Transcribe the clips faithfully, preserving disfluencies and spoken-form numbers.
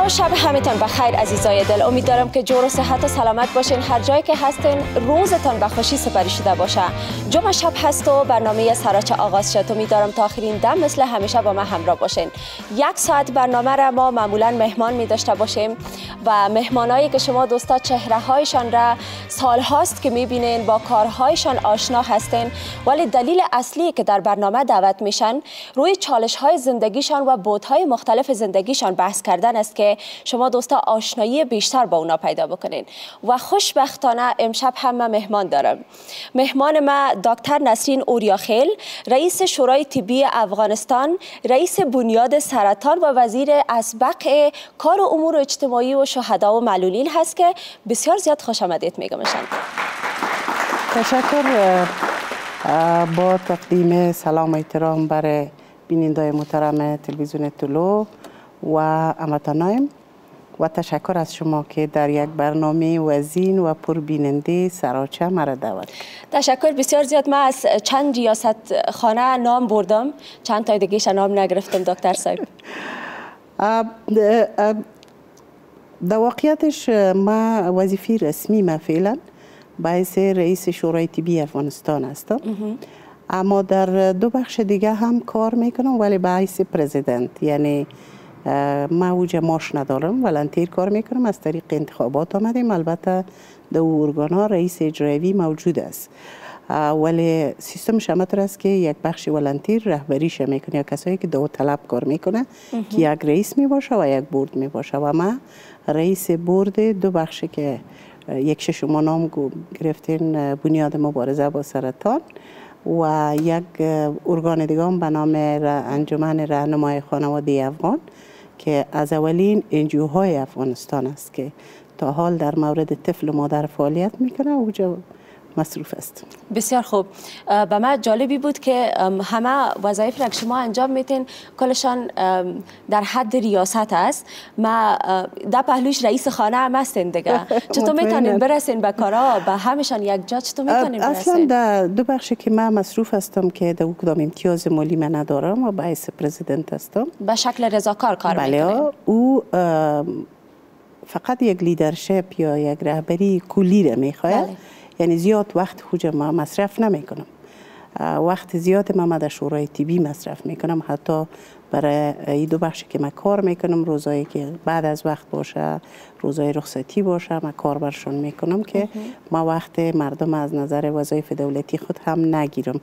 و شب همتان بخیر عزیزای دل. امیدوارم که جور و صحت و سلامت باشین. هر جایی که هستین روزتان به خوشی سپری شده باشه. جمعه شب هست و برنامه سراچه آغاز شد. امیدوارم تا آخرین دم مثل همیشه با ما همراه باشین. یک ساعت برنامه را ما معمولا مهمان می داشته باشیم و مهمانایی که شما دوستا چهره هایشان را سال هاست که می بینین، با کارهایشان آشنا هستین، ولی دلیل اصلی که در برنامه دعوت میشن روی چالش های زندگیشان و بودهای مختلف زندگیشان بحث کردن است که شما دوستا آشنایی بیشتر با اونا پیدا بکنین. و خوشبختانه امشب هم من مهمان دارم. مهمان ما دکتر نسرین اوریاخیل، رئیس شورای طبی افغانستان، رئیس بنیاد سرطان و وزیر اسبق کار و امور اجتماعی و شهدا و معلولین هست که بسیار زیاد خوش آمدید میگم. تشکر. با تقدیم سلام و احترام برای بیننده محترم تلویزیون طلوع و هموطنان و تشکر از شما که در یک برنامه وزین و پربیننده سراچه مرا دعوت. تشکر بسیار زیاد. من از چند ریاست خانه نام بردم، چند تا دیگه‌ش نام نگرفتم دکتر صاحب. در واقعیتش ما وظیفه رسمی ما فعلا باعث رئیس شورای طبی افغانستان هستم، اما در دو بخش دیگه هم کار میکنم ولی باعث پرزیدنت، یعنی ما اوجه ماش ندارم، ولنتیر کار میکنم. از طریق انتخابات آمدیم. البته در ارگان ها رئیس اجرایی موجود است، ولی سیستمش همطور است که یک بخش ولنتیر رهبریش میکنه یا کسایی که داوطلب کار میکنه که یک رئیس میباشه و یک بورد میباشه و ما رئیس بورد دو بخش که یک شما نام گرفتین، بنیاد مبارزه با سرطان و یک ارگان دیگه هم به نام انجمن راهنمای خانواده افغان که از اولین انجیوهای افغانستان است که تا حال در مورد طفل و مادر فعالیت میکنه و اونجا مصروف است. بسیار خوب. به من جالبی بود که همه وظایف را که شما انجام میتین کلشان در حد ریاست است. ما در پهلوش رئیس خانه هم هستین دیگه. چطور میتونین برسین به کارا به همشان یک جا؟ چطور میتونین برسین؟ اصلا در دو بخش که من مصروف هستم که در کدام امتیاز مالی من ندارم و باعث پرزیدنت هستم. به شکل رضاکار کار بله میکنین؟ او فقط یک لیدرشپ یا یک رهبری کلی را میخواد. بله. یعنی زیاد وقت خود ما مصرف نمی کنم. وقت زیاد ما در شورای طبی مصرف می کنم، حتی برای این دو بخشی که من کار می کنم، روزایی که بعد از وقت باشه، روزای رخصتی باشه، من کار برشون می کنم که ما وقت مردم از نظر وظایف دولتی خود هم نگیرم.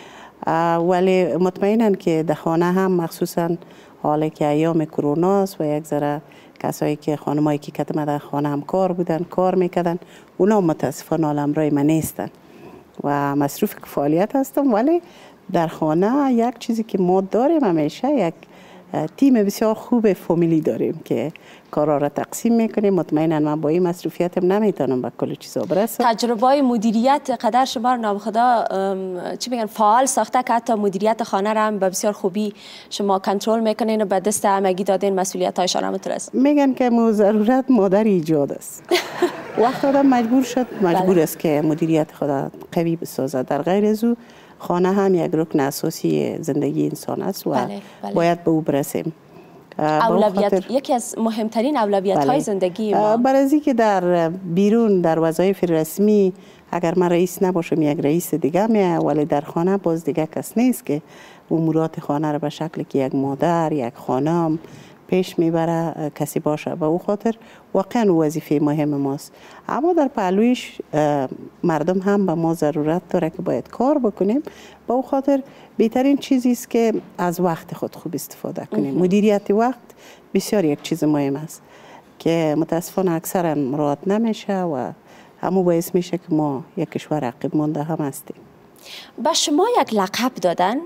ولی مطمئنن که در خانه هم مخصوصا حالا که ایام کرونا است و یک ذره کسایی که خانمایی که کدام در خانه هم کار بودن کار میکردن، اونا متاسفانه عالمرای من نیستن و مصروف فعالیت هستم. ولی در خانه یک چیزی که ما داریم همیشه یک تیم بسیار خوب فامیلی داریم که کارا را تقسیم میکنیم. مطمئنا من با این مصروفیتم نمیتونم به کل چیزا برسم. تجربه مدیریت قدر شما رو نام خدا چی میگن فعال ساخته که حتی مدیریت خانه را هم به بسیار خوبی شما کنترل میکنین و به دست همگی دادین مسئولیت هایشان هم میتونست. میگن که مو ضرورت مادر ایجاد است. وقت آدم مجبور شد مجبور بله. است که مدیریت خدا قوی بسازد. در غیر از او خانه هم یک رکن اساسی زندگی انسان است و بله، بله. باید به او برسیم. اولویت خاطر... یکی از مهمترین اولویت بله. های زندگی ما. برای که در بیرون در وظایف رسمی اگر من رئیس نباشم یک رئیس دیگه میه، ولی در خانه باز دیگه کس نیست که امورات خانه را به شکلی که یک مادر یک خانم پیش میبره کسی باشه. به او خاطر واقعا وظیفه مهم ماست. اما در پهلویش مردم هم به ما ضرورت داره که باید کار بکنیم. به او خاطر بهترین چیزی است که از وقت خود خوب استفاده کنیم. مدیریت وقت بسیار یک چیز مهم است که متاسفانه اکثرا مراعات نمیشه و همون باعث میشه که ما یک کشور عقب مانده هم هستیم. به شما یک لقب دادن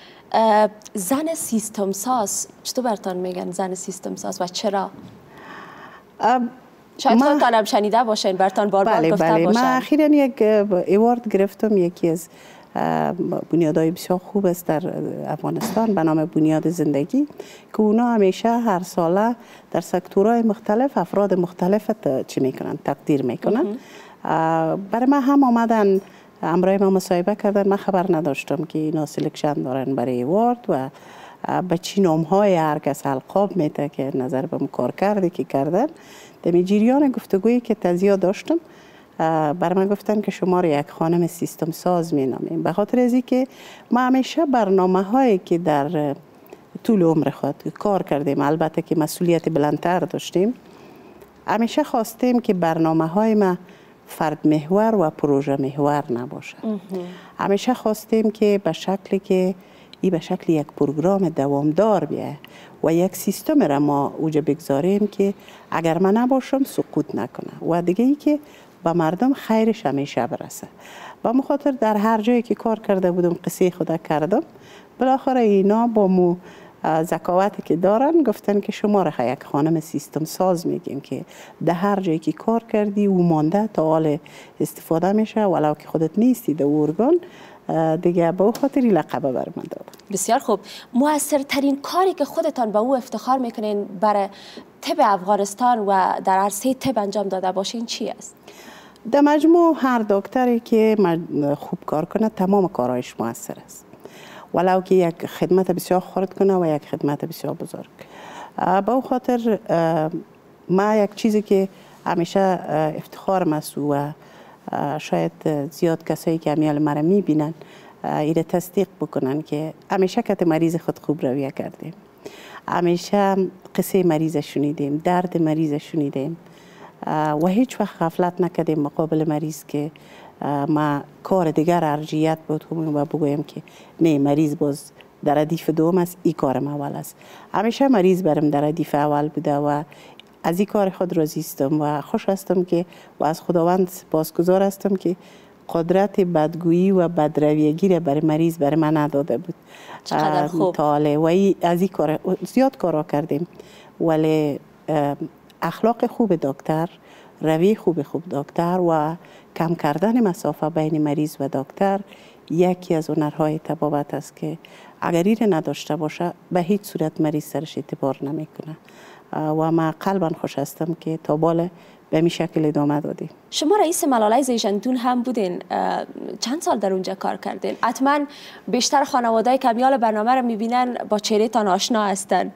زن سیستم ساز. چطور برتان میگن زن سیستم ساز و چرا؟ شاید خودتان هم شنیده باشین، برتان بار بار بله گفته بله. باشن. من اخیراً یک ایوارد گرفتم، یکی از بنیادهای بسیار خوب است در افغانستان به نام بنیاد زندگی که اونا همیشه هر ساله در سکتورهای مختلف افراد مختلف چی میکنن تقدیر میکنن. برای من هم آمدن امرای ما مصاحبه کردن. من خبر نداشتم که اینا سلکشن دارن برای ایوارد و به چی نام های هر کس القاب میده که نظر به کار کرده که کردن. در جریان گفتگویی که تازه داشتم بر من گفتن که شما رو یک خانم سیستم ساز می نامیم، به خاطر از اینکه ما همیشه برنامه هایی که در طول عمر خود کار کردیم، البته که مسئولیت بلندتر داشتیم، همیشه خواستیم که برنامه های ما فرد محور و پروژه محور نباشه. همیشه خواستیم که به شکلی که ای به شکل یک پروگرام دوامدار بیه و یک سیستم را ما اوجا بگذاریم که اگر من نباشم سقوط نکنه و دیگه ای که به مردم خیرش همیشه برسه. و مخاطر در هر جایی که کار کرده بودم قصه خدا کردم، بالاخره اینا با مو ذکاوتی که دارن گفتن که شما را یک خانم سیستم ساز میگیم که در هر جایی که کار کردی و مانده تا حال استفاده میشه، ولو که خودت نیستی در ارگان دیگه. به خاطری لقب بر من دادن. بسیار خوب. موثرترین کاری که خودتان به او افتخار میکنین برای طب افغانستان و در عرصه طب انجام داده باشین چی است؟ در مجموع هر دکتری که خوب کار کنه تمام کارهایش موثر است، ولو که یک خدمت بسیار خرد کنه و یک خدمت بسیار بزرگ. به او خاطر ما یک چیزی که همیشه افتخار است و شاید زیاد کسایی که امیال مرا میبینن ایره تصدیق بکنن که همیشه کت مریض خود خوب رویه کردیم، همیشه قصه مریض شنیدیم، درد مریض شنیدیم و هیچ وقت غفلت نکردیم مقابل مریض که ما کار دیگر ارجیت بود و بگویم که نه مریض باز در ردیف دوم است، این کارم اول است. همیشه مریض برم در ردیف اول بوده و از این کار خود راضی هستم و خوش هستم که و از خداوند سپاسگزار هستم که قدرت بدگویی و بدرویگی را برای مریض برای من نداده بود. چقدر خوب. و از این کار زیاد کارا کردیم، ولی اخلاق خوب دکتر، روی خوب خوب دکتر و کم کردن مسافه بین مریض و دکتر یکی از هنرهای طبابت است که اگر این نداشته باشه به هیچ صورت مریض سرش اعتبار نمیکنه. و ما قلبا خوش هستم که تا بالا به می شکل ادامه دادیم. شما رئیس ملالای زیشندون هم بودین، چند سال در اونجا کار کردین؟ حتما بیشتر خانواده‌ای که میال برنامه رو میبینن با چهره تان آشنا هستن.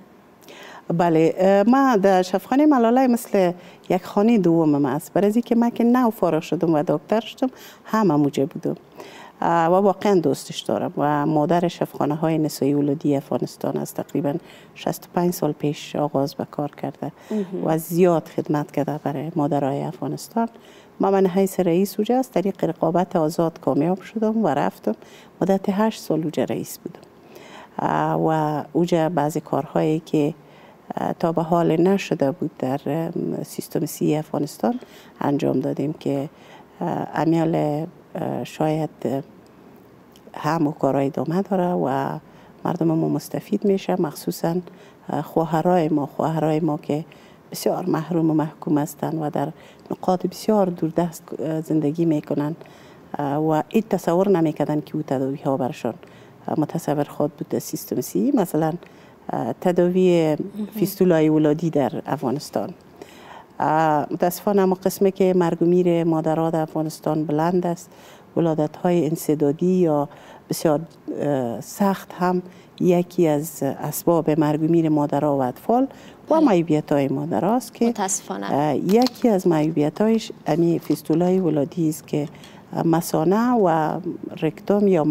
بله، ما در شفاخانه ملالای مثل یک خانه دوم است، برای اینکه من که نو فارغ شدم و دکتر شدم همه موجه بودم و واقعا دوستش دارم و مادر شفاخانه های نسایی ولادی افغانستان است. تقریبا شصت و پنج سال پیش آغاز به کار کرده و زیاد خدمت کرده برای مادرای افغانستان. ما من حیث رئیس اوجه از طریق رقابت آزاد کامیاب شدم و رفتم. مدت هشت سال اوجه رئیس بودم و اوجه بعضی کارهایی که تا به حال نشده بود در سیستم سی افغانستان انجام دادیم که امیال شاید هم کارهای ادامه داره و مردم ما مستفید میشه، مخصوصا خواهرای ما خواهرای ما که بسیار محروم و محکوم هستند و در نقاط بسیار دوردست زندگی میکنن و این تصور نمیکردن که او تداوی ها برشان متصور خود بود. سیستم سی مثلا تداوی فیستولای ولادی در افغانستان، متاسفانه اما قسمه که مرگ و میر مادرها در افغانستان بلند است، ولادت های انسدادی یا بسیار سخت هم یکی از اسباب مرگ و میر مادرها و اطفال و معیوبیت های مادرها است که متاسفانه یکی از معیوبیت هایش امی فیستولای ولادی است که مثانه و رکتوم یا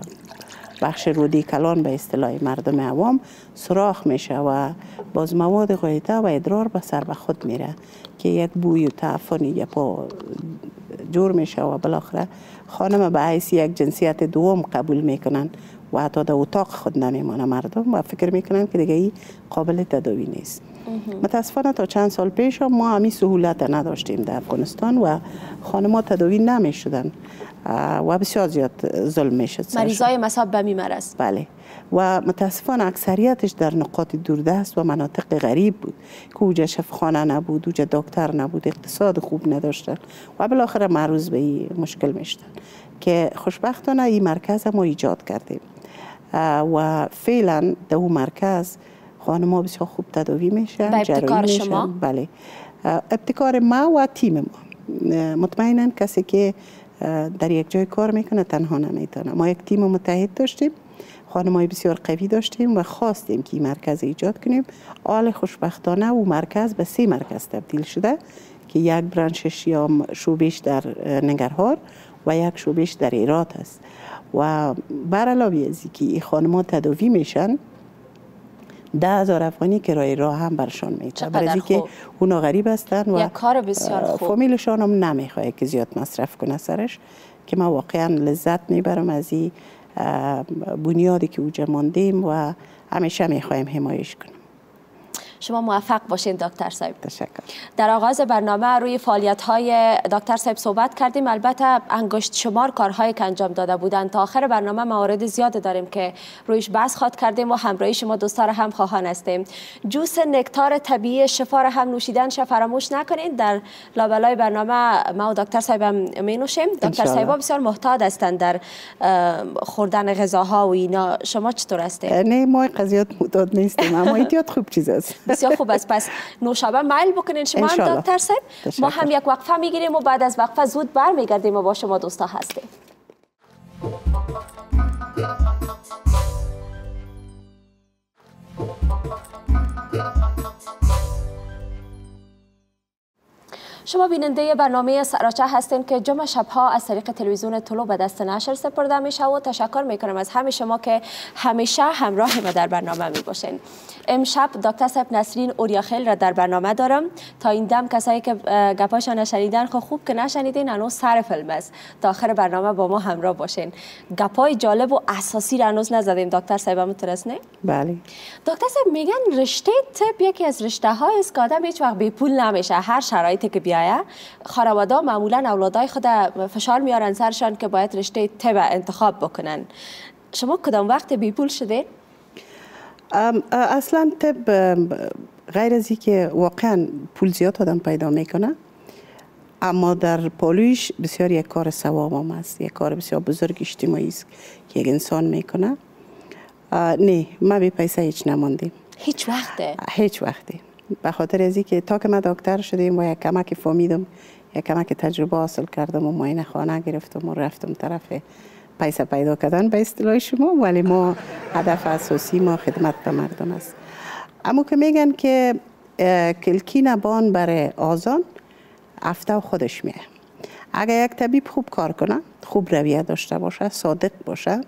بخش رودی کلان به اصطلاح مردم عوام سوراخ میشه و باز مواد غایطه و ادرار به سر به خود میره که یک بوی و تعفن یا پا جور میشه و بالاخره خانم به حیث یک جنسیت دوم قبول میکنن و حتی در اتاق خود نمیمانه مردم و فکر میکنن که دیگه ای قابل تداوی نیست. متاسفانه تا چند سال پیش ما همین سهولت نداشتیم در افغانستان و خانم‌ها تداوی نمیشدن و بسیار زیاد ظلم میشد. مریضای مصاب به میمرض. بله و متاسفانه اکثریتش در نقاط دوردست و مناطق غریب بود که اوجا شفاخانه نبود، اوجا دکتر نبود، اقتصاد خوب نداشتن و بالاخره معروض به این مشکل میشدن که خوشبختانه این مرکز ما ایجاد کردیم و فعلا در اون مرکز خانم‌ها بسیار خوب تداوی میشن. به ابتکار شما؟ بله، ابتکار ما و تیم ما. مطمئنا کسی که در یک جای کار میکنه تنها نمیتونه. ما یک تیم متحد داشتیم، خانمای بسیار قوی داشتیم و خواستیم که این مرکز ایجاد کنیم. حال خوشبختانه او مرکز به سه مرکز تبدیل شده که یک برانشش یا شعبهش در ننگرهار و یک شعبهش در هرات است. و بر علاوه از اینکه خانم‌ها تداوی میشن، ده هزار افغانی کرایه راه هم برشان میشه، برای اینکه اونا غریب هستن و یک کار بسیار خوب. فامیلشان هم نمیخواد که زیاد مصرف کنه سرش، که ما واقعا لذت میبرم از این بنیادی که اوجا ماندیم و همیشه میخوایم حمایش کنیم. شما موفق باشین دکتر صاحب. تشکر. در آغاز برنامه روی فعالیت‌های دکتر صاحب صحبت کردیم، البته انگشت شمار کارهایی که انجام داده بودند. تا آخر برنامه موارد زیاد داریم که رویش بحث خواد کردیم و همراهی شما دوستان هم خواهان هستیم. جوس نکتار طبیعی شفا را هم نوشیدن ش فراموش نکنید. در لابلای برنامه ما و دکتر صاحب هم می نوشیم. دکتر صاحب بسیار محتاط هستند در خوردن غذاها و اینا. شما چطور هستید؟ نه، ما قضیات محتاط نیستیم، اما احتیاط خوب چیز است. بسیار خوب است. پس نوشابه میل بکنین شما هم دکتر صاحب. ما هم یک وقفه میگیریم و بعد از وقفه زود برمیگردیم و با شما دوستا هستیم. شما بیننده برنامه سراچه هستین که جمعه شبها از طریق تلویزیون طلوع به دست نشر سپرده میشه و تشکر میکنم از همه شما که همیشه همراه ما در برنامه می باشین. امشب دکتر صاحب نسرین اوریاخیل را در برنامه دارم. تا این دم کسایی که گپاشان نشنیدن خب خوب که نشنیدین، هنوز سر فیلم است. تا آخر برنامه با ما همراه باشین. گپای جالب و اساسی را هنوز نزدیم دکتر صاحب، مترس نه؟ بله. دکتر صاحب میگن رشته طب یکی از رشته های است که آدم هیچ وقت بی پول نمیشه. هر شرایطی که بیایه خانواده معمولا اولادای خود فشار میارن سرشان که باید رشته طب انتخاب بکنن. شما کدام وقت بی پول شدین؟ اصلا طب غیر از اینکه واقعا پول زیاد آدم پیدا میکنه، اما در پالویش بسیار یک کار ثواب هم است، یک کار بسیار بزرگ اجتماعی است که یک انسان میکنه. نه، ما بی پیسه هیچ نماندیم. هیچ وقته؟ هیچ وقته. به خاطر از اینکه تا که من دکتر شدیم و یک کمک فهمیدم، یک کمک تجربه حاصل کردم و معاینه خانه گرفتم و رفتم طرف پیسه پیدا کردن به اصطلاح شما، ولی ما هدف اساسی ما خدمت به مردم است. اما که میگن که کلکی نبان برای آزان هفته و خودش میه. اگر یک طبیب خوب کار کنه، خوب رویه داشته باشه، صادق باشه،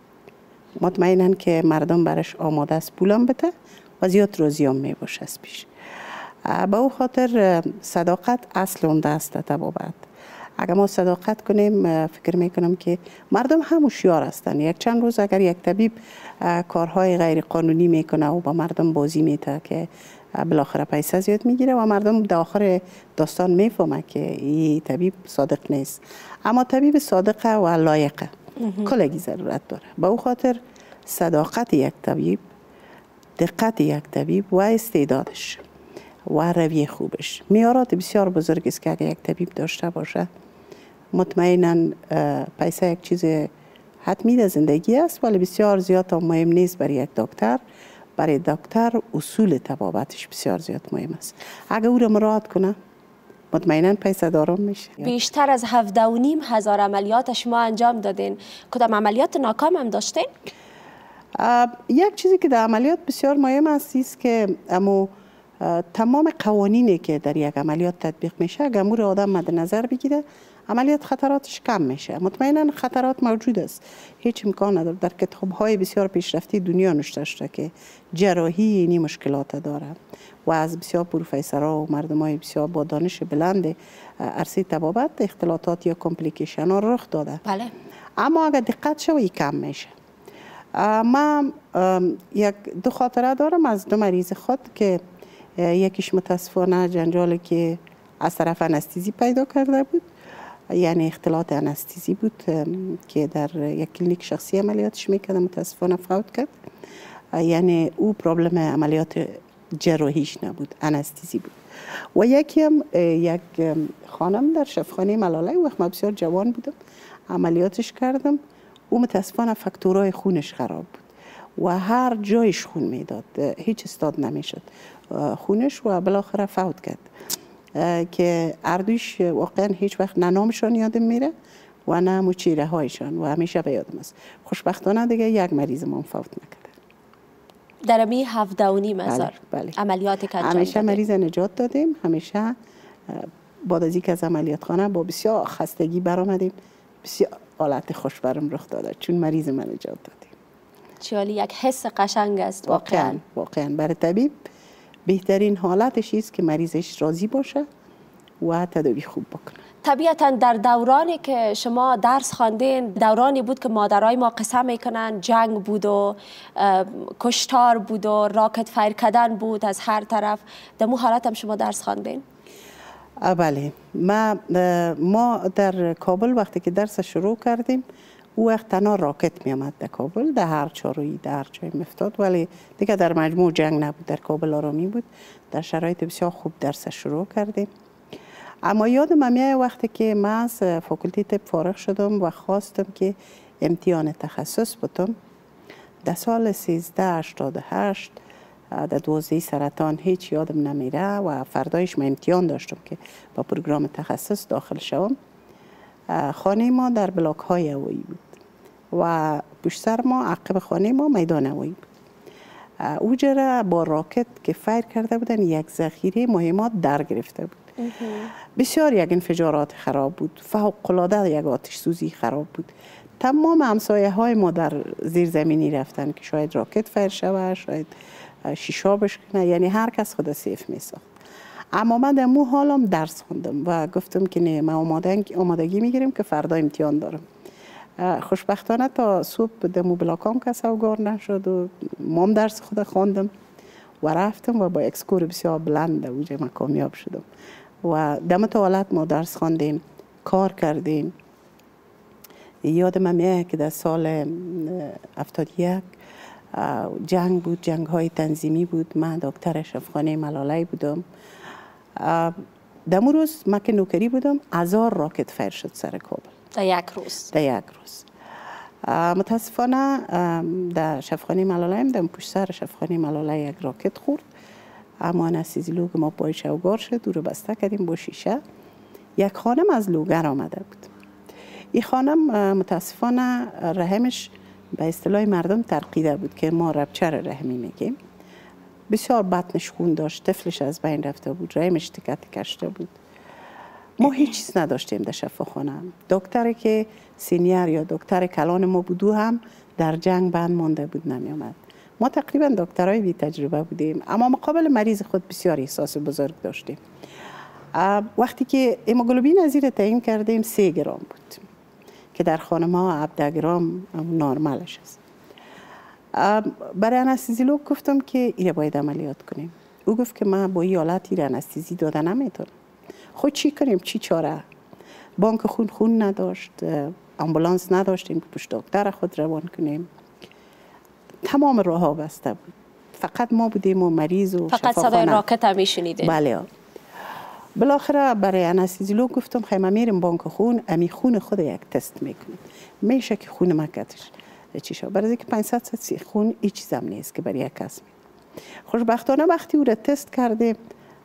مطمئنن که مردم برش آماده است پولم بده و زیاد روزی هم می باشه از پیش. با او خاطر صداقت اصل اون دست طبابت. اگر ما صداقت کنیم، فکر میکنم که مردم هم هوشیار هستند. یک چند روز اگر یک طبیب کارهای غیر قانونی میکنه و با مردم بازی میته که بالاخره پیسه زیاد میگیره و مردم در آخر داستان میفهمه که این طبیب صادق نیست. اما طبیب صادق و لایقه کلگی ضرورت داره. با او خاطر صداقت یک طبیب، دقت یک طبیب و استعدادش و رویه خوبش معیارات بسیار بزرگ است که اگر یک طبیب داشته باشه، مطمئنا پیسه یک چیز حتمی در زندگی است، ولی بسیار زیاد مهم نیست برای یک دکتر. برای دکتر اصول طبابتش بسیار زیاد مهم است. اگر او را مراعات کنه، مطمئنا پیسه دارم میشه. بیشتر از هفده و نیم هزار عملیات شما انجام دادین. کدام عملیات ناکام هم داشتین؟ یک چیزی که در عملیات بسیار مهم است است که اما تمام قوانینی که در یک عملیات تطبیق میشه، اگر امور آدم مد نظر بگیره، عملیات خطراتش کم میشه. مطمئنا خطرات موجود است، هیچ امکان نداره. در کتاب‌های بسیار پیشرفته دنیا نوشته شده که جراحی اینی مشکلات داره و از بسیار پروفسورها و مردمای بسیار با دانش بلند عرصه طبابت اختلاطات یا کمپلیکیشن ها رخ داده. بله. اما اگر دقت شوی کم میشه. ما یک دو خاطره دارم از دو مریض خود که یکیش متاسفانه جنجالی که از طرف انستیزی پیدا کرده بود، یعنی اختلاط انستیزی بود که در یک کلینیک شخصی عملیاتش میکرد، متاسفانه فوت کرد. یعنی او پرابلم عملیات جراحیش نبود، انستیزی بود. و یکی هم یک خانم در شفاخانه ملاله، وقت من بسیار جوان بودم عملیاتش کردم، او متاسفانه فاکتورهای خونش خراب بود و هر جایش خون میداد، هیچ استاد نمیشد خونش و بالاخره فوت کرد که اردوش واقعا هیچ وقت نه نامشان یادم میره و نه مو چیره هایشان و همیشه به یادم است. خوشبختانه دیگه یک مریض ما فوت نکرده. در امی هفده و نیم هزار بله، بله. عملیاتی که انجام همیشه دادیم. مریض نجات دادیم. همیشه بعد از اینکه از عملیات خانه با بسیار خستگی برآمدیم. بسیار حالت خوشبرم رخ داده چون مریض من نجات دادیم. چیالی یک حس قشنگ است واقعا. واقعا واقعا برای طبیب بهترین حالتش است که مریضش راضی باشه و تداوی خوب بکنه. طبیعتا در دورانی که شما درس خواندین دورانی بود که مادرای ما قصه میکنن جنگ بود و کشتار بود و راکت فایر کردن بود از هر طرف. در مو حالت هم شما درس خواندین؟ بله، ما ما در کابل وقتی که درس شروع کردیم او وقت تنها راکت می آمد در کابل، در هر چارویی در هر جای میفتاد، ولی دیگه در مجموع جنگ نبود. در کابل آرامی بود. در شرایط بسیار خوب درس شروع کردیم. اما یادم میاد وقتی که من از فاکولته طب فارغ شدم و خواستم که امتحان تخصص بدم در سال سیزده هشتاد و هشت در دوازده سرطان هیچ یادم نمیره و فردایش من امتحان داشتم که با پروگرام تخصص داخل شوم. خانه ما در بلاک های هوایی بود و پشت سر ما عقب خانه ما میدان هوایی بود. او جره با راکت که فایر کرده بودن یک ذخیره مهمات در گرفته بود. بسیار یک انفجارات خراب بود. فوق العاده یک آتش سوزی خراب بود. تمام همسایه های ما در زیر زمینی رفتن که شاید راکت فایر شود، شاید شیشه بشکنه، یعنی هر کس خود سیف می ساخت. اما من در مو حالم درس خوندم و گفتم که نه، من آمادگی میگیریم که فردا امتحان دارم. خوشبختانه تا صبح در مو بلاکام کس اوگار نشد و مام درس خود خواندم و رفتم و با یک اسکور بسیار بلند اوجه من کامیاب شدم و دم تا حالت ما درس خواندیم، کار کردیم. یادم میاد که در سال هفتاد و یک جنگ بود، جنگ های تنظیمی بود. من دکتر شفاخانه ملاله بودم. در اون روز من که نوکری بودم هزار راکت فایر شد سر کابل در یک روز. در یک روز. متاسفانه در شفاخانه ملاله در پشت سر شفاخانه ملاله یک راکت خورد، اما انستزیولوگ ما پایش اوگار شد، دور بسته کردیم با شیشه. یک خانم از لوگر آمده بود. این خانم متاسفانه رحمش به اصطلاح مردم ترقیده بود که ما رپچر رحمی میگیم. بسیار بطنش خون داشت، طفلش از بین رفته بود، رحمش تکه کشته بود. ما هیچ چیز نداشتیم در شفاخانه. دکتری که سینیر یا دکتر کلان ما بودو هم در جنگ بند مانده بود، نمی آمد. ما تقریبا دکترای بی تجربه بودیم، اما مقابل مریض خود بسیار احساس بزرگ داشتیم. وقتی که هموگلوبین از زیر تعیین کردیم سه گرم بود که در خانه ما هفده گرم نرمالش است. برای انستزیولوگ گفتم که اینو باید عملیات کنیم. او گفت که من با این حالت این انستزی داده نمیتونم. خود چی کنیم؟ چی چاره؟ بانک خون خون نداشت، امبولانس نداشتیم که پشت دکتر خود روان کنیم. تمام راه ها بسته بود. فقط ما بودیم و مریض و فقط صدای راکت هم میشنیدین. بله. بالاخره برای انستزیولوگ گفتم خیمه میریم بانک خون، امی خون خود یک تست میکنیم. میشه که خون مکتش چی شد؟ برای اینکه پانصد سی خون هیچ چیز هم نیست که برای یک کس می. خوشبختانه وقتی او را تست کردیم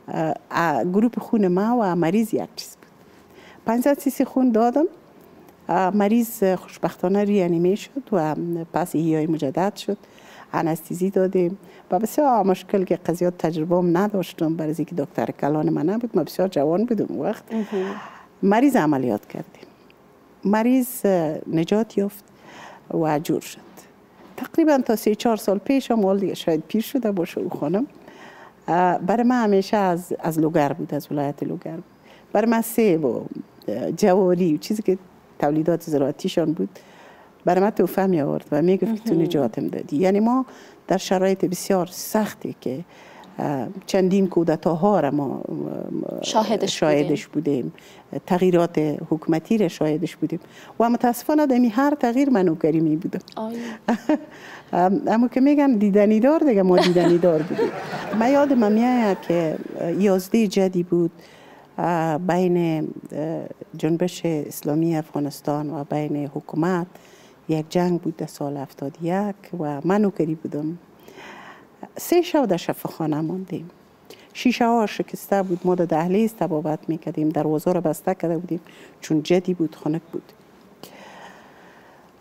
گروپ خون ما و مریض یک چیز بود. پانصد سی خون دادم. مریض خوشبختانه ریانیمه شد و پس ایای مجدد شد. انستزی دادیم و بسیار مشکل که قضیات تجربه هم نداشتم برای اینکه دکتر کلان من نبود، من بسیار جوان بودم وقت. مریض عملیات کردیم. مریض نجات یافت و جور شد. تقریبا تا سه چهار سال پیش هم دیگه شاید پیر شده باشه او خانم. برای من همیشه از از لوگر بود، از ولایت لوگر بود. برای من سیب و جواری و چیزی که تولیدات زراعتیشان بود برای من توفه می آورد و می گفت که تو نجاتم دادی. یعنی ما در شرایط بسیار سختی که چندین کودتاها را ما شاهدش, شاهدش بودیم. بودیم تغییرات حکومتی را شاهدش بودیم و متاسفانه دمی هر تغییر من نوکری می بودم. اما که میگن دیدنی دار دیگه ما دیدنی دار بودیم. من یادم میاد که یازده جدی بود بین جنبش اسلامی افغانستان و بین حکومت. یک جنگ بود در سال هفتاد و یک و من نوکری بودم. سه شب در شفاخانه ماندیم. شیشه ها شکسته بود. ما در دهلیز طبابت میکردیم. دروازه را بسته کرده بودیم چون جدی بود، خنک بود.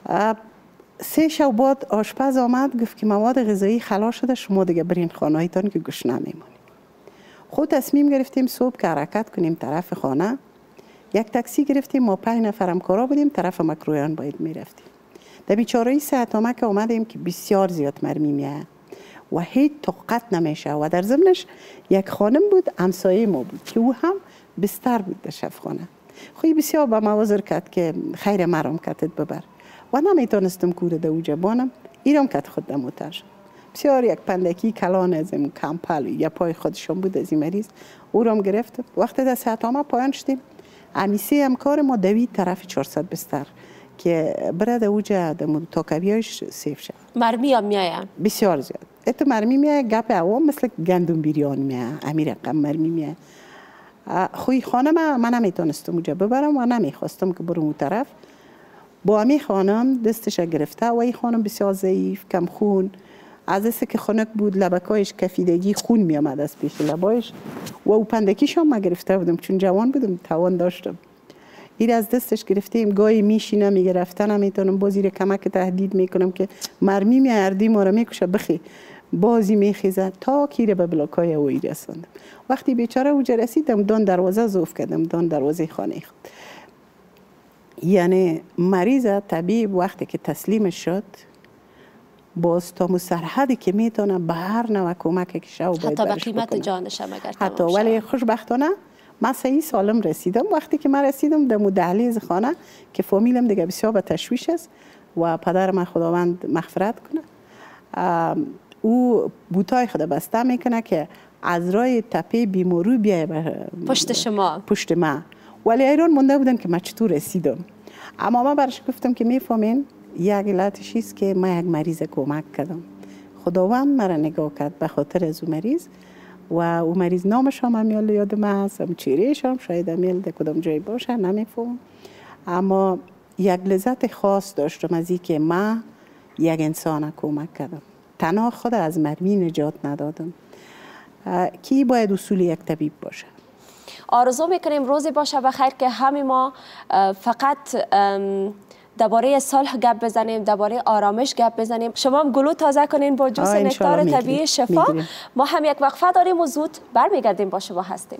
سه شب بعد آشپز آمد گفت که مواد غذایی خلاص شده، شما دیگه برین خانه‌هایتان که گوش نمیمونیم. خود تصمیم گرفتیم صبح که حرکت کنیم طرف خانه. یک تاکسی گرفتیم، ما پنج نفر همکارا بودیم، طرف مکرویان باید میرفتیم. در بیچاره‌ای ساعتامه که اومدیم که بسیار زیاد مرمی میه و هیچ طاقت نمیشه و در ضمنش یک خانم بود همسایه ما بود که او هم بستر بود در شبخانه. خوی بسیار به موازر کرد که خیر مرام کتت ببر و نمیتونستم کوره در اوجه بانم، ایرام کت خود در موتر شد. بسیار یک پندکی کلان از این کمپل یا پای خودشون بود از این مریض، او رام گرفت. وقتی در ساعتامه پایان شدیم، امیسی همکار ما دوید طرف چهارصد بستر که برد اوجه در تاکویاش سیف شد. مرمی هم میایه؟ بسیار زیاد. اتو مرمی میایه، گپ عوام مثل گندم بیریان میایه، امیر رقم مرمی میایه. خوی خانم من نمیتونستم اوجه ببرم و نمیخواستم که برم اون طرف. با امی خانم دستش گرفته و این خانم بسیار ضعیف، کم خون، از دسته که خنک بود، لبکایش کفیدگی خون می آمد از پیش لبایش و او پندکیش هم ما گرفته بودم چون جوان بودم، توان داشتم. این از دستش گرفتیم، گاهی میشینم میگه رفتن نمیتونم، باز این کمک تهدید میکنم که مرمی میاردی ما رو میکشه بخی، بازی میخیزه تا کیره به بلاکای اوی رساندم. وقتی بیچاره اوجه رسیدم دان دروازه زوف کردم، دان دروازه خانه خود. یعنی مریض طبیب وقتی که تسلیم شد باز تا مسرحدی که میتونه به هر نوع کمک که شو باید حتی به برش قیمت بکنه. جانش هم اگر حتی تمام ولی شد. خوشبختانه من صحیح سالم رسیدم. وقتی که من رسیدم در دهلیز خانه که فامیلم دیگه بسیار به تشویش است و پدر من خداوند مغفرت کنه، او بوتای خود بسته میکنه که از رای تپه بیمارو بیای پشت شما پشت ما، ولی ایران مونده بودن که من چطور رسیدم. اما من برش گفتم که میفهمین یک علتش است که من یک مریض کمک کردم، خداوند مرا نگاه کرد به خاطر از اون مریض و اون مریض نامش هم امیال یاد من هست، هم چهرهش هم شاید امیال در کدام جای باشه نمیفهم، اما یک لذت خاص داشتم از این که من یک انسان کمک کردم، تنها خود از مرمی نجات ندادم. کی باید اصول یک طبیب باشه. آرزو میکنیم روزی باشه بخیر که همه ما فقط درباره صلح گپ بزنیم، درباره آرامش گپ بزنیم. شما هم گلو تازه کنین با جوس نکتار طبیعی شفا. میگیریم. ما هم یک وقفه داریم و زود برمیگردیم با شما هستیم.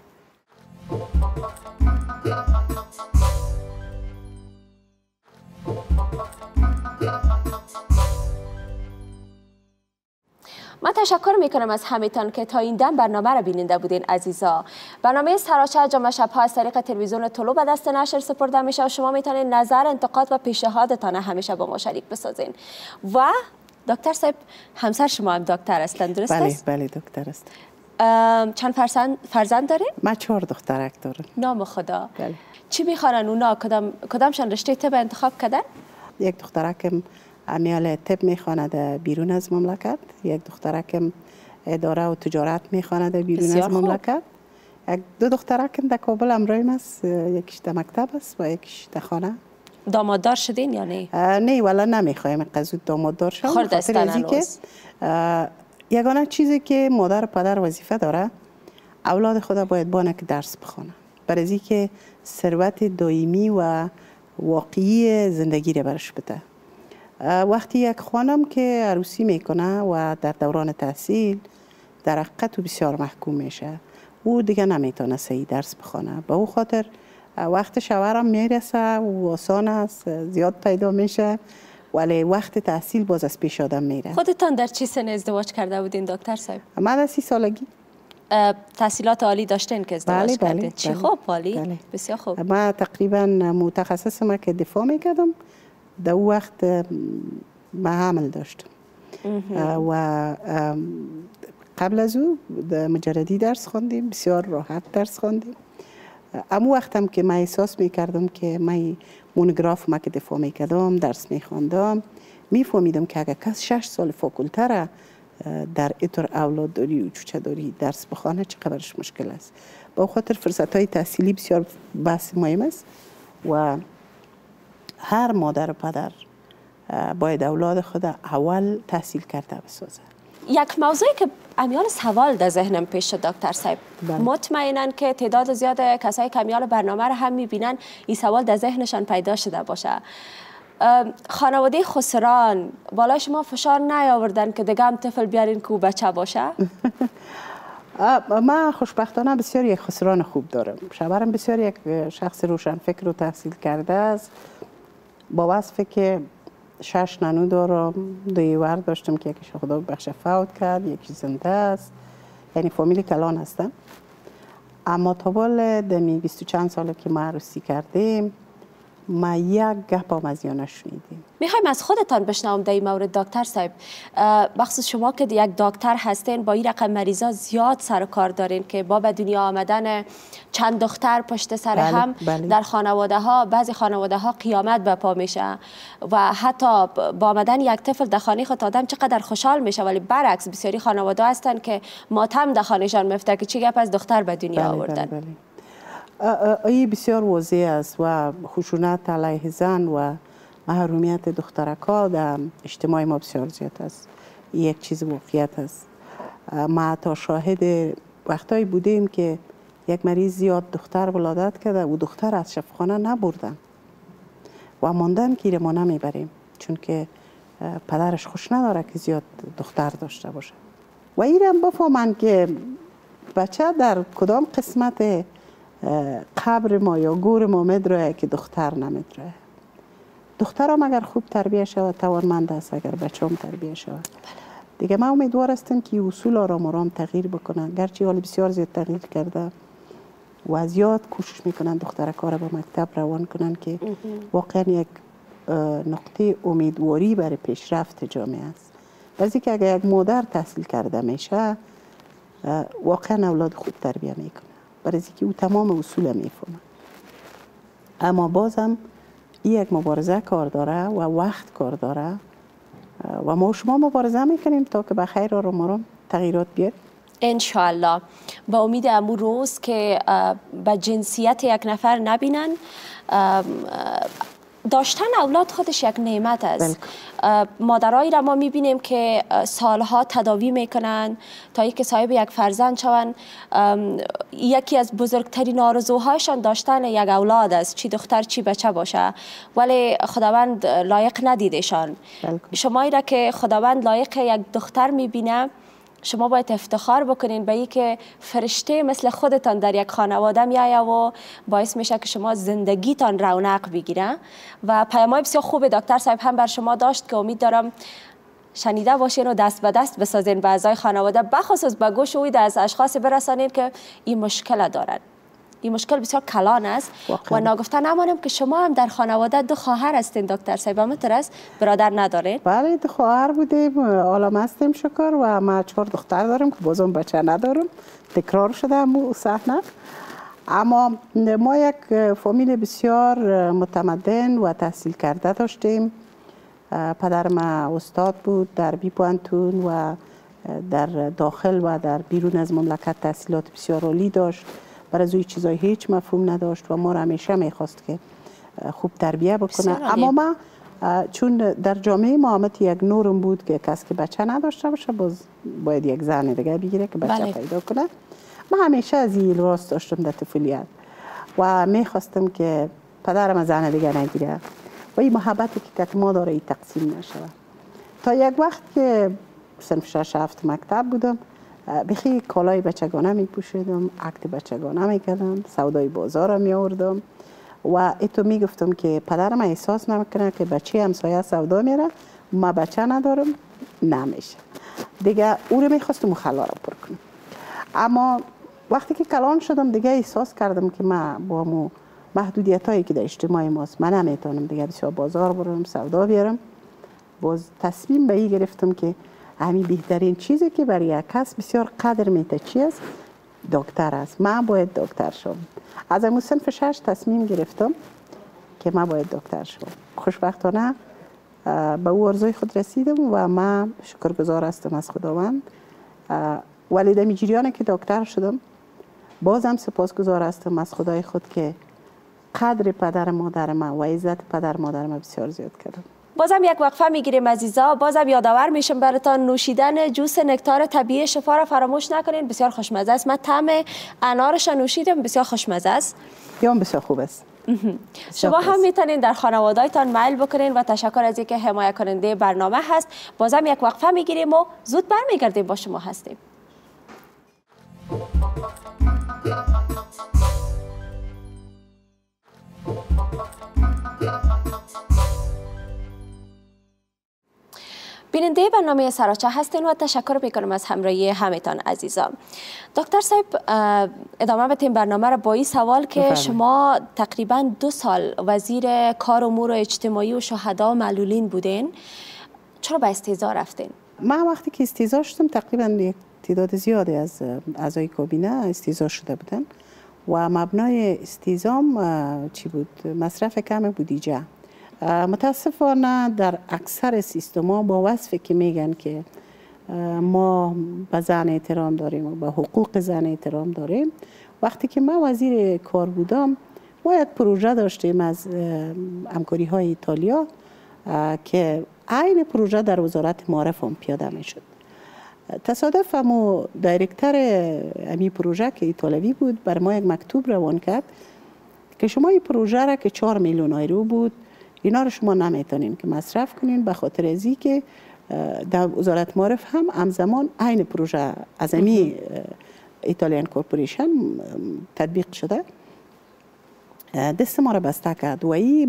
من تشکر میکنم از همتان که تا این دم برنامه را بیننده بودین عزیزا. برنامه سراچه جمعه شب‌ها از طریق تلویزیون طلوع به دست نشر سپرده میشه و شما میتونین نظر، انتقاد و پیشنهادتان همیشه با ما شریک بسازین. و دکتر صاحب همسر شما هم دکتر هستند، درست است؟ بله بله دکتر است. چند فرزند فرزند دارین؟ من چهار دخترک دارم. نام خدا. بله. چی میخوانن اونا؟ کدام کدامشان رشته طب انتخاب کردن؟ یک دخترکم امیال طب میخواند بیرون از مملکت، یک دخترکم اداره و تجارت میخواند بیرون از مملکت، یک دو دخترکم در کابل امرایم است، یکیش در مکتب است و یکیش در خانه. داماددار شدین یا نه؟ نه والا نمیخوایم قضیه داماددار شم. خرد استن هنوز. یگانه چیزی که مادر و پدر وظیفه داره اولاد خود باید بانه که درس بخونه، برای از که ثروت دائمی و واقعی زندگی را برش بده. وقتی یک خانم که عروسی میکنه و در دوران تحصیل در حقیقت بسیار محکوم میشه، او دیگه نمیتونه صحیح درس بخونه. به او خاطر وقت شوهرم میرسه و آسان است، زیاد پیدا میشه، ولی وقت تحصیل باز از پیش آدم میره. خودتان در چی سن ازدواج کرده بودین دکتر صاحب؟ من در سی سالگی. تحصیلات عالی داشتین که ازدواج بله کردین؟ بله چی بله خوب عالی؟ بله. بسیار خوب. من تقریبا متخصصم که دفاع میکردم، در او وقت من حمل داشتم و قبل از او مجردی درس خوندیم، بسیار راحت درس خوندیم. اما وقتم که من احساس میکردم که من مونوگراف ما که دفاع میکردم درس میخواندم، میفهمیدم که اگر کس شش سال فاکولته را در اطور اولاد داری و چوچه داری درس بخوانه چقدرش مشکل است. با خاطر فرصت های تحصیلی بسیار بحث مهم است و هر مادر و پدر باید اولاد خود اول تحصیل کرده بسازه. یک موضوعی که امیال سوال در ذهنم پیش شد دکتر صاحب، مطمئنن که تعداد زیاد کسایی که امیال برنامه رو هم میبینن این سوال در ذهنشان پیدا شده باشه. خانواده خسران بالا شما فشار نیاوردن که دیگه هم طفل بیارین که بچه باشه؟ من خوشبختانه بسیار یک خسران خوب دارم. شوهرم بسیار یک شخص روشن فکر و تحصیل کرده است. با وصفه که شش نانو دارم، دوی ور داشتم که یکیش خدا بخش فوت کرد، یکی زنده است، یعنی فامیل کلان هستم. اما تا بال دمی بیست و چند ساله که ما عروسی کردیم ما یک گپ هم از یا نشنیدیم. میخوایم از خودتان بشنوم در این مورد دکتر صاحب، بخصوص شما که یک دکتر هستین با این رقم مریضا زیاد سر و کار دارین که با به دنیا آمدن چند دختر پشت سر بله، هم بله. در خانواده ها بعضی خانواده ها قیامت به پا میشه و حتی با آمدن یک طفل در خانه خود آدم چقدر خوشحال میشه، ولی برعکس بسیاری خانواده هستن که ماتم در خانهشان میفته که چی گپ از دختر به دنیا بله، آوردن. بله، بله. این بسیار واضح است و خشونت علیه زن و محرومیت دخترکا در اجتماع ما بسیار زیاد است. یک چیز واقعیت است. ما تا شاهد وقتایی بودیم که یک مریض زیاد دختر ولادت کرده و دختر از شفاخانه نبردن و ماندن که ما نمیبریم چون که پدرش خوش نداره که زیاد دختر داشته باشه و ایرم بفهمن که بچه در کدام قسمت قبر ما یا گور ما مدره که دختر نمیدره. دخترم اگر خوب تربیه شود توانمند است، اگر بچه هم تربیه شود دیگه ما امیدوار هستیم که اصول آرام آرام تغییر بکنن، گرچه حال بسیار زیاد تغییر کرده و زیاد کوشش میکنن دختر کار به مکتب روان کنن که واقعا یک نقطه امیدواری برای پیشرفت جامعه است. بعضی که اگر یک مادر تحصیل کرده میشه واقعا اولاد خوب تربیه میکنه برای اینکه او تمام اصول میفهمه. اما بازم این یک مبارزه کار داره و وقت کار داره و ما شما مبارزه میکنیم تا که به خیر آرام آرام تغییرات بیاد انشالله. با امید امو روز که به جنسیت یک نفر نبینن. داشتن اولاد خودش یک نعمت است. مادرایی را ما میبینیم که سالها تداوی میکنن تا اینکه صاحب یک فرزند شوند. یکی از بزرگترین آرزوهایشان داشتن یک اولاد است، چی دختر چی بچه باشه، ولی خداوند لایق ندیدشان. شمایی را که خداوند لایق یک دختر میبینه شما باید افتخار بکنین به این که فرشته مثل خودتان در یک خانواده میایه و باعث میشه که شما زندگیتان رونق بگیره. و پیام‌های بسیار خوب دکتر صاحب هم بر شما داشت که امید دارم شنیده باشین و دست به دست بسازین به اعضای خانواده، بخصوص به گوش اوید از اشخاصی برسانین که این مشکل دارن. این مشکل بسیار کلان است و ناگفته نمانم که شما هم در خانواده دو خواهر هستین دکتر صاحب، همینطور است؟ برادر ندارین؟ بله دو خواهر بودیم، عالم هستیم شکر و ما چهار دختر داریم که بازم بچه ندارم. تکرار شده امو صحنه. اما ما یک فامیل بسیار متمدن و تحصیل کرده داشتیم. پدر ما استاد بود در بی پوانتون و در داخل و در بیرون از مملکت تحصیلات بسیار عالی داشت. برای از این چیزای هیچ مفهوم نداشت و ما را همیشه میخواست که خوب تربیه بکنه. اما ما چون در جامعه ما آمد یک نورم بود که کسی که بچه نداشته باشه باز باید یک زن دیگه بگیره که بچه بله. پیدا کنه. من همیشه از این راست داشتم در طفولیت و میخواستم که پدرم از زن دیگه نگیره و این محبتی که ما داره این تقسیم نشه. تا یک وقت که صنف شش هفت مکتب بودم بخی کالای بچگانه می پوشیدم، عقد بچگانه می کردم، سودای بازار می آوردم و ایتو می گفتم که پدرم احساس نمیکنه که بچه همسایه سودا میره، ما بچه ندارم، نمیشه دیگه. او رو می خواستم خلا رو پر کنم. اما وقتی که کلان شدم دیگه احساس کردم که ما با مو محدودیت هایی که در اجتماع ماست من نمیتونم دیگه بسیار بازار برم سودا بیارم. باز تصمیم به این گرفتم که همین بهترین چیزی که برای یک کس بسیار قدر میته چی است؟ دکتر است. من باید دکتر شم. از امو صنف شش تصمیم گرفتم که من باید دکتر شم. خوشبختانه به او آرزوی خود رسیدم و من شکرگزار هستم از خداوند. ولی در جریانی که دکتر شدم بازم سپاسگزار هستم از خدای خود که قدر پدر مادر من و عزت پدر مادر من بسیار زیاد کردم. بازم یک وقفه میگیریم عزیزا. بازم یادآور میشم براتون نوشیدن جوس نکتار طبیعی شفا را فراموش نکنین، بسیار خوشمزه است. من طعم انارش نوشیدم، بسیار خوشمزه است. یا بسیار خوب است. شما هم میتونین در خانواده‌تان میل بکنین و تشکر از اینکه حمایت کننده برنامه هست. بازم یک وقفه میگیریم و زود برمیگردیم با شما هستیم. بیننده برنامه سراچه هستین و تشکر میکنم از همراهی همتان عزیزان. دکتر صاحب ادامه بدیم برنامه را با این سوال که بفرمایید. شما تقریبا دو سال وزیر کار امور اجتماعی و شهدا و معلولین بودین، چرا به استیضا رفتین؟ من وقتی که استیضا شدم تقریبا یک تعداد زیادی از اعضای کابینه استیضا شده بودن و مبنای استیضام چی بود؟ مصرف کم بودجه. متاسفانه در اکثر سیستم‌ها با وصفی که میگن که ما به زن احترام داریم و به حقوق زن احترام داریم، وقتی که من وزیر کار بودم ما یک پروژه داشتیم از همکاری های ایتالیا که عین پروژه در وزارت معارف هم پیاده میشد. تصادف همو دایرکتر امی پروژه که ایتالوی بود بر ما یک مکتوب روان کرد که شما این پروژه را که چهار میلیون یورو بود اینا رو شما نمیتونین که مصرف کنین، به خاطر ازی که در وزارت معارف هم همزمان عین پروژه از امی ایتالیان کورپوریشن تطبیق شده. دست ما را بسته کرد و این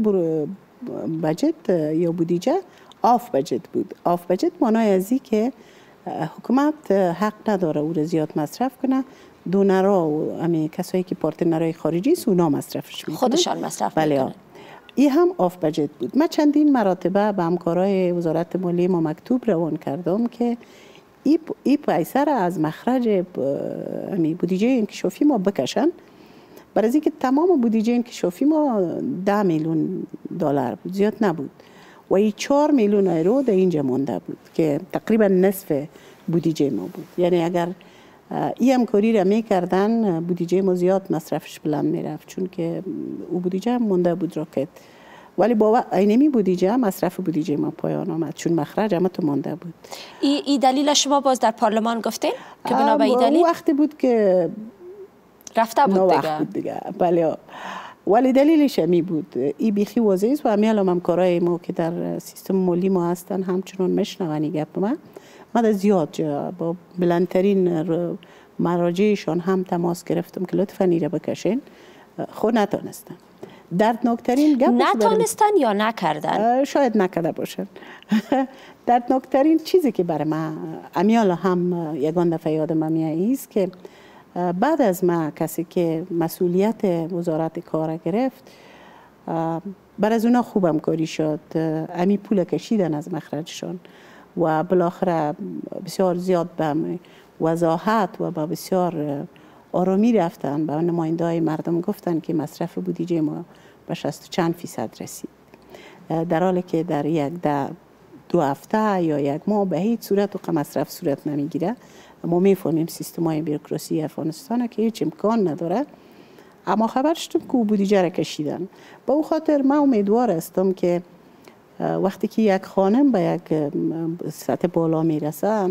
بجت یا بودجه آف بجت بود. آف بجت معنای ازی که حکومت حق نداره او را زیاد مصرف کنه، دونرها و امی کسایی که پارتنرهای خارجی است اونا مصرفش میکنن، خودشان مصرف میکنن. این هم آف بجت بود. من چندین مراتبه به همکارای وزارت مالیه ما مکتوب روان کردم که این ای پیسه را از مخرج بودجه انکشافی ما بکشن، برای اینکه تمام بودجه انکشافی ما ده میلیون دلار بود، زیاد نبود و این چهار میلیون یورو در اینجا مونده بود که تقریبا نصف بودجه ما بود. یعنی اگر این همکاری را میکردن بودجه ما زیاد مصرفش بلند میرفت، چون که او بودجه مونده بود راکت، ولی با اینمی بودجه مصرف بودجه ما پایان آمد چون مخرج هم تو مونده بود. ای, ای دلیل شما باز در پارلمان گفتین که بنا به این دلیل وقتی بود که رفته بود دیگه, بود دیگه. بله، ولی دلیلش همی بود. ای بیخی واضح است و همی الان همکارای ما که در سیستم مالی ما هستن همچنان میشنون گپ من. من در زیاد جا با بلندترین مراجعشان هم تماس گرفتم که لطفاً ایره بکشین، خود نتانستن. دردناکترین گپ نتانستن یا نکردن؟ شاید نکرده باشن. دردناکترین چیزی که برای من امیال هم یگان دفعه یادم میاد است که بعد از ما کسی که مسئولیت وزارت کار گرفت بر از اونا خوب همکاری شد، امی پول کشیدن از مخرجشان و بالاخره بسیار زیاد به وضاحت و با بسیار آرامی رفتن به نماینده های مردم گفتن که مصرف بودجه ما به شصت چند فیصد رسید، در حالی که در یک ده دو هفته یا یک ماه به هیچ صورت و مصرف صورت نمیگیره. ما میفهمیم سیستم های بیروکراسی افغانستان که هیچ امکان نداره، اما خبر شدم که بودجه را کشیدن. به او خاطر من امیدوار هستم که وقتی که یک خانم به یک سطح بالا میرسه،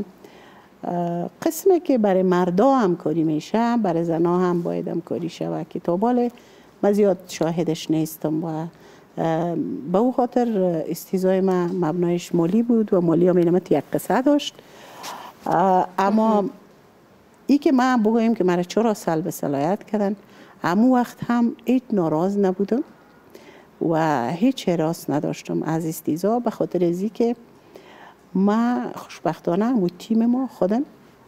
قسمی که برای مردا همکاری میشه برای زنها هم باید همکاری شوه که تا بالا من زیاد شاهدش نیستم و به او خاطر استیضای من مبنایش مالی بود و مالی هم اینمت یک قصه داشت. اما ای که من بگویم که من چرا سلب صلاحیت کردن، همون وقت هم هیچ ناراض نبودم و هیچ حراس نداشتم از استیضا، به خاطر ازی که ما خوشبختانه و تیم ما خودم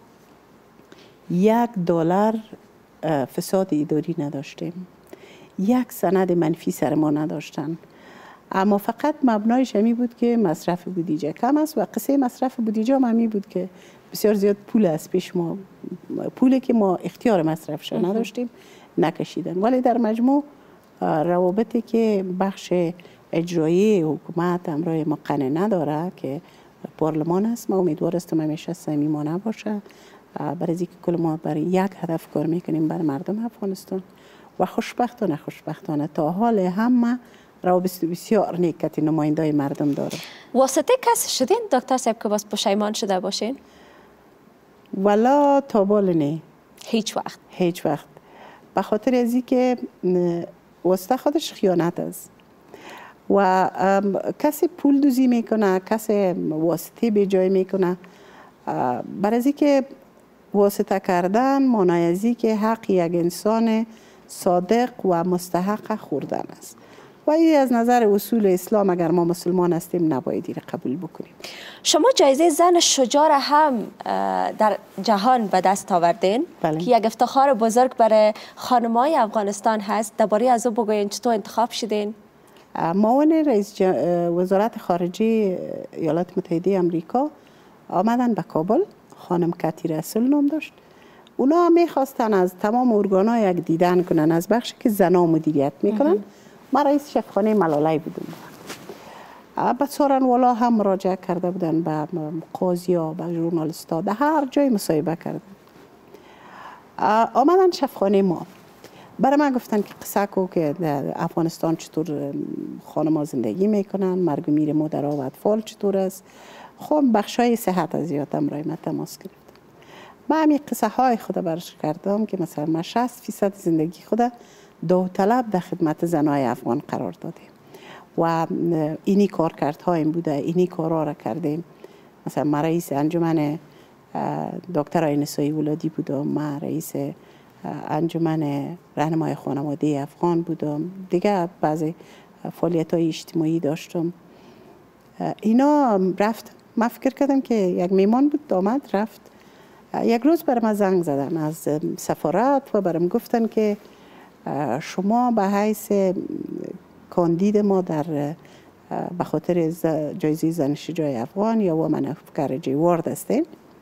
یک دلار فساد اداری نداشتیم، یک سند منفی سر ما نداشتن، اما فقط مبنایش همی بود که مصرف بودجه کم است و قصه مصرف بودجه هم همی بود که بسیار زیاد پول از پیش ما، پولی که ما اختیار مصرفش نداشتیم نکشیدن. ولی در مجموع روابطی که بخش اجرایی حکومت همراه ما قنه نداره که پارلمان است، ما امیدوار هستم همیشه صمیمانه باشه، برای اینکه کل ما برای یک هدف کار میکنیم، برای مردم افغانستان و خوشبختانه خوشبختانه تا حال هم روابط بسیار نیکتی نمایندای مردم داره. واسطه کسی شدین دکتر صاحب که باز پشیمان شده باشین؟ والا تا بال نه، هیچ وقت هیچ وقت، به خاطر ازی که واسطه خودش خیانت است و کسی پول دوزی میکنه، کسی واسطه به جای میکنه، برای از که واسطه کردن معنی از که حق یک انسان صادق و مستحق خوردن است و این از نظر اصول اسلام اگر ما مسلمان هستیم نباید این قبول بکنیم. شما جایزه زن شجاع را هم در جهان به دست آوردین بله. که یک افتخار بزرگ برای خانمای افغانستان هست. درباره از او بگوین چطور انتخاب شدین؟ معاون رئیس وزارت خارجه ایالات متحده آمریکا آمدن به کابل، خانم کاتی رسول نام داشت. اونا میخواستن از تمام ارگان‌ها یک دیدن کنن، از بخشی که زنا مدیریت میکنن. ما رئیس شفاخانه ملاله بودم. به سارنوالا هم مراجعه کرده بودن، به قاضیا، به ژورنالیستا، در هر جای مصاحبه کردن. آمدن شفاخانه ما، برای من گفتن که قصه کو که در افغانستان چطور خانم‌ها زندگی میکنن، مرگ و میر مادرها و اطفال چطور است. خب بخشای صحت از یادم رای من تماس گرفت. من همین قصه های خود برش کردم که مثلا ما شصت فیصد زندگی خود داوطلب در خدمت زنای افغان قرار دادیم و اینی کار کرد ها این بوده، اینی کارا را کردیم. مثلا ما رئیس انجمن دکترای نسایی ولادی بودم، ما رئیس انجمن راهنمای خانواده افغان بودم، دیگه بعضی فعالیت های اجتماعی داشتم. اینا رفت، من فکر کردم که یک میمان بود آمد رفت. یک روز برام من زنگ زدن از سفارت و برام گفتن که شما به حیث کاندید ما در به خاطر جایزه زن شجاع افغان یا ومن اف کارج اوارد هستین،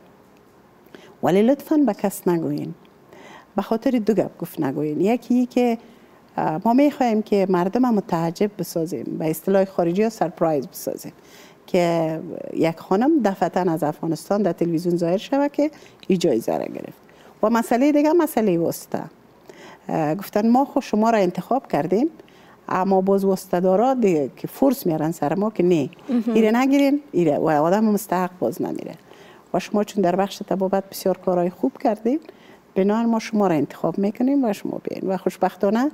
ولی لطفاً به کس نگوین. به خاطر دو گپ گفت نگوین. یکی که ما میخوایم که مردم متعجب بسازیم، به اصطلاح خارجی ها سرپرایز بسازیم که یک خانم دفعتاً از افغانستان در تلویزیون ظاهر شود که این جایزه را گرفت. و مسئله دیگه مسئله واسطه. گفتن ما خود شما را انتخاب کردیم اما باز واسطه‌دارا دیگه که فورس میارن سر ما که نه ایره نگیرین، ایره و آدم مستحق باز نمیره. و شما چون در بخش طبابت بسیار کارهای خوب کردین، بنابراین ما شما را انتخاب میکنیم و شما بیاین. و خوشبختانه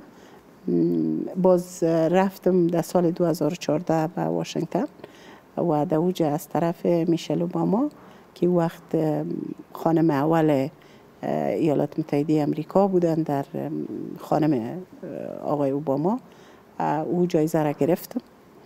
باز رفتم در سال دو هزار و چهارده به واشنگتن و در اوج از طرف میشل اوباما که وقت خانم اول ایالات متحده آمریکا بودن در خانم آقای اوباما، او جایزه را گرفتم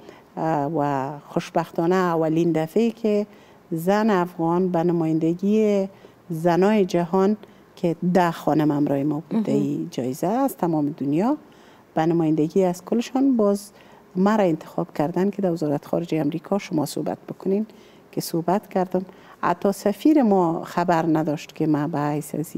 و خوشبختانه اولین دفعه که زن افغان به نمایندگی زنای جهان که ده خانم همراه ما بوده ای جایزه از تمام دنیا به نمایندگی از کلشان باز مرا انتخاب کردن که در وزارت خارجه امریکا شما صحبت بکنین که صحبت کردم. حتی سفیر ما خبر نداشت که ما به حیث از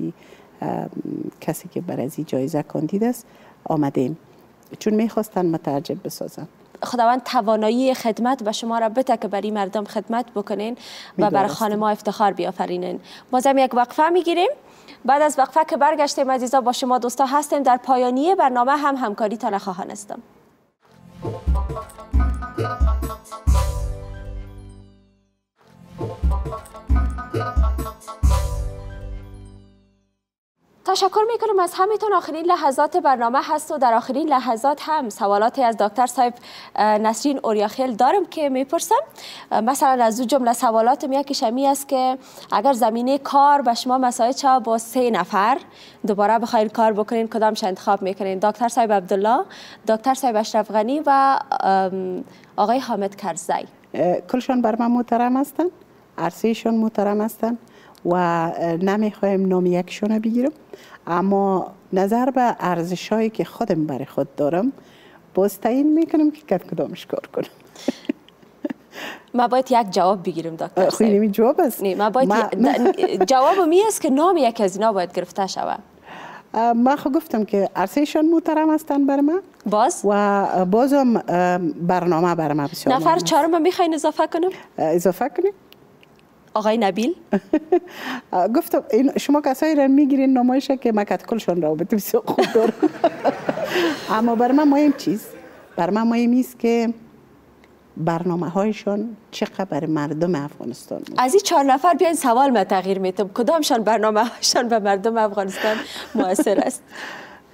کسی که بر از جایزه کاندید است آمدیم، چون میخواستن متعجب بسازن. خداوند توانایی خدمت به شما را بده که برای مردم خدمت بکنین و بر خانم‌ها افتخار بیافرینین. باز هم یک وقفه میگیریم. بعد از وقفه که برگشتیم عزیزا با شما دوستا هستیم. در پایانی برنامه هم همکاری تان خواهان هستم. تشکر میکنم از همینطور. آخرین لحظات برنامه هست و در آخرین لحظات هم سوالاتی از دکتر صاحب نسرین اوریاخیل دارم که میپرسم. مثلا از او جمله سوالاتم یکیش همی است که اگر زمینه کار به شما مساعد شود با سه نفر دوباره بخواین کار بکنین کدامش انتخاب میکنین؟ دکتر صاحب عبدالله، دکتر صاحب اشرف غنی و آقای حامد کرزی. کلشان بر من محترم هستن، عرصهشون محترم هستن و نمیخوایم نام یکشون بگیرم، اما نظر به ارزشایی که خودم برای خود دارم باز تعیین میکنم که کد کدامش کار کنم. ما باید یک جواب بگیرم دکتر صاحب. خیلی جواب است. نه ما باید ما... جواب می است که نام یک از اینا باید گرفته شود. ما خود گفتم که عرصهشون محترم هستن بر من باز و بازم برنامه بر من بسیار نفر چهارم میخواین اضافه کنم؟ اضافه کنیم. آقای نبیل. گفتم شما کسایی را میگیرین نمایشه که من کلشان رابطه بسیار خوب دارم. اما بر من مهم چیز بر من مهم است که برنامه هایشان چقدر بر مردم افغانستان موثر. از این چهار نفر بیاین سوال ما تغییر میتم کدامشان برنامه هایشان به مردم افغانستان موثر است؟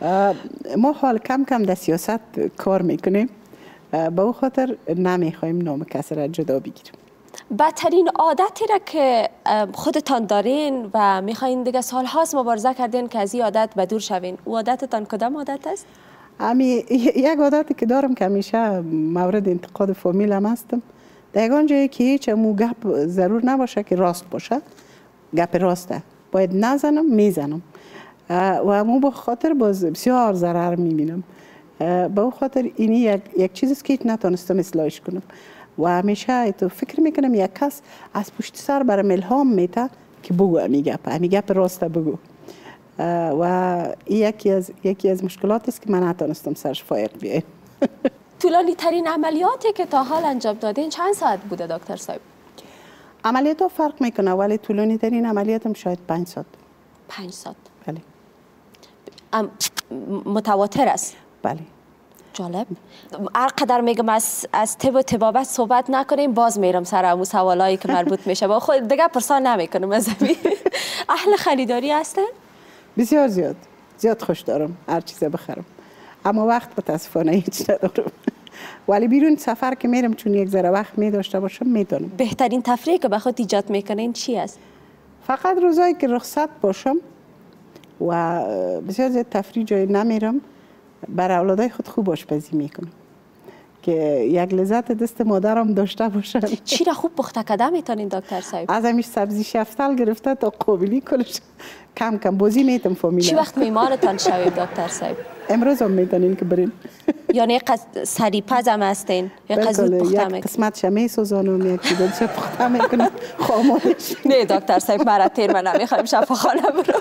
ما حال کم کم در سیاست کار میکنیم، به او خاطر نمیخوایم نام کسی را جدا بگیریم. بدترین عادتی را که خودتان دارین و میخواین دیگه سالهاست مبارزه کردین که از این عادت به دور شوین، او عادتتان کدام عادت است؟ امی یک عادتی که دارم که همیشه مورد انتقاد فامیلم هستم، در یگان جایی که هیچ مو گپ ضرور نباشه که راست باشه، گپ راسته باید نزنم میزنم و امو به خاطر باز بسیار ضرر میبینم. به اون خاطر اینی یک, یک چیزیست که نتونستم اصلاحش کنم و همیشه تو فکر میکنم یک کس از پشت سر برام الهام میده که بگو امی گپ امی گپ راسته بگو و یکی از یکی از مشکلاتی است که من نتونستم سرش فایق بیایم. طولانی ترین عملیاتی که تا حال انجام دادین چند ساعت بوده دکتر صاحب؟ عملیات ها فرق میکنه ولی طولانی ترین عملیاتم شاید پنج ساعت. پنج ساعت. بله. ام متواتر است. بله. جالب. هر قدر میگم از از طب و طبابت صحبت نکنیم باز میرم سر امو سوالایی که مربوط میشه با خود دیگه پرسان نمیکنم از همین. اهل خریداری هستن؟ بسیار زیاد. زیاد خوش دارم هر چیز بخرم. اما وقت متاسفانه هیچ ندارم. ولی بیرون سفر که میرم چون یک ذره وقت می داشته باشم میتونم. بهترین تفریحی که به خود ایجاد میکنین چی است؟ فقط روزایی که رخصت باشم و بسیار زیاد تفریح جای نمیرم، برای اولادای خود خوب آشپزی میکنم که یک لذت دست مادرم داشته باشن. چی را خوب پخته کده میتونین دکتر صاحب؟ از همیش سبزی شفتل گرفته تا قابلی کلش کم کم بازی میتم فامیل. چی وقت میمانتان شوید دکتر صاحب؟ امروز هم میتونین که برین. یعنی سریپز هم هستین یا قزود پخته میکنین؟ یک قسمت شمی سوزانم یک چیزی پخته میکنم خاموش. نه دکتر صاحب مرا تیر من نمیخوایم شفاخانه برو.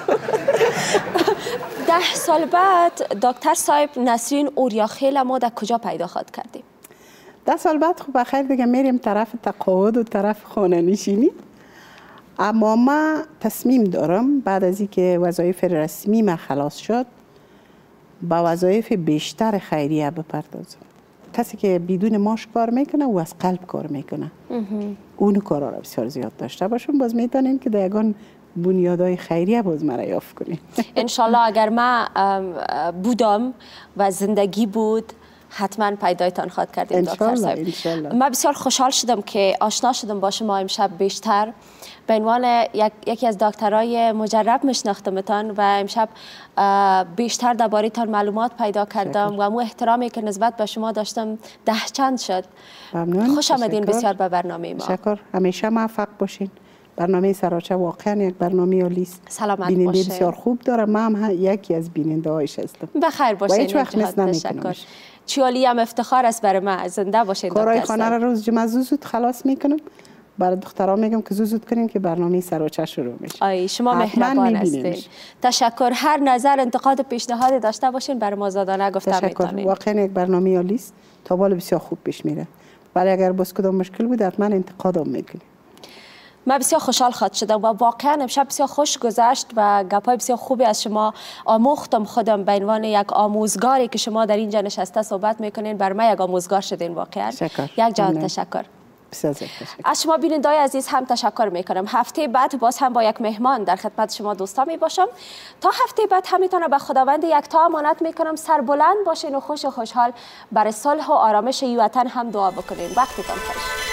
ده سال بعد دکتر صاحب نسرین اوریاخیل ما در کجا پیدا خواهد کردیم؟ ده سال بعد خب بخیر دیگه میریم طرف تقاعد و طرف خانه نشینی. اما ما تصمیم دارم بعد از اینکه وظایف رسمی من خلاص شد با وظایف بیشتر خیریه بپردازم. کسی که بدون معاش کار میکنه و از قلب کار میکنه اون کارا رو بسیار زیاد داشته باشم، باز میتونیم که در یگان بنیادهای خیریه باز مرا یافت کنیم. انشالله اگر من بودم و زندگی بود حتما پیدایتان خواهد کردیم دکتر صاحب. من بسیار خوشحال شدم که آشنا شدم با شما امشب بیشتر. به عنوان یک، یکی از دکترای مجرب میشناختمتان و امشب بیشتر درباره‌تان معلومات پیدا کردم شکر. و مو احترامی که نسبت به شما داشتم ده چند شد. ممنون. خوش آمدین بسیار به برنامه ما. شکر. همیشه موفق باشین. برنامه سراچه واقعا یک برنامه عالی است. سلامت بیننده بسیار خوب داره. من هم یکی از بیننده هایش هستم. بخیر باشین. و هیچ وقت مس نمیکنم. چیالی هم افتخار است برای من. زنده باشین. کارهای خانه را روز جمعه زود خلاص میکنم. برای دخترها میگم که زود زود کنین که برنامه سراچه شروع میشه. آی شما مهربان هستین. تشکر. هر نظر انتقاد پیشنهاد داشته باشین برای ما زادانه گفتم میتونین. واقعا یک برنامه عالی است. تا بالا بسیار خوب پیش میره. ولی اگر باز کدام مشکل بود حتما انتقادم میکنین. من بسیار خوشحال خاطر شدم و واقعا امشب بسیار خوش گذشت و گپای بسیار خوبی از شما آموختم. خودم به عنوان یک آموزگاری که شما در اینجا نشسته صحبت میکنین بر من یک آموزگار شدین واقعا. یک جان تشکر. از شما بیننده‌های عزیز هم تشکر میکنم. هفته بعد باز هم با یک مهمان در خدمت شما دوستا می باشم. تا هفته بعد همیتونه به خداوند یکتا امانت میکنم سر بلند باشین و خوش و خوشحال برای صلح و آرامش این وطن هم دعا بکنین. وقتتان خوش.